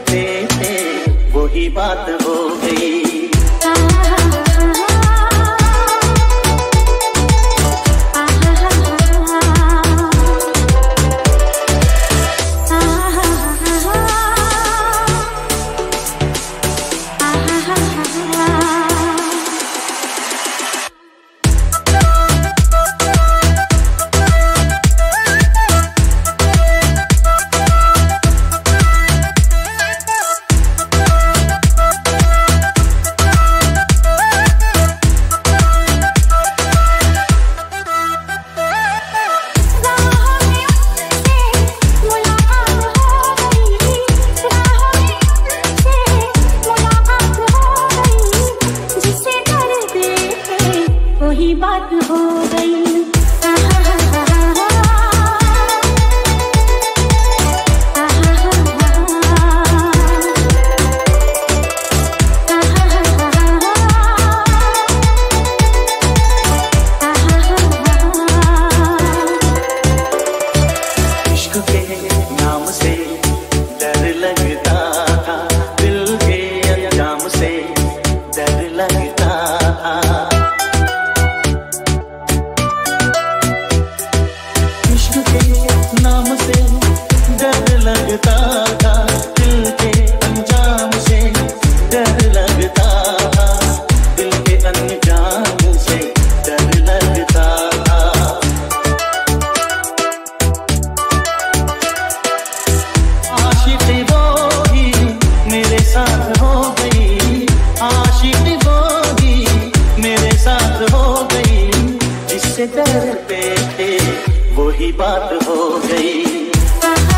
डरते थे वही बात हो गई। वही बात हो गई। इश्क के नाम से डर लगता था, दिल के अंजाम से डर लगता था। नाम से डर लगता था, दिल के अंजाम से डर लगता था, दिल के अंजाम से डर लगता था। आशिक़ वो ही मेरे साथ हो गई, आशिक़ वो ही मेरे साथ हो गई, जिससे डरते थे वही बात हो गई।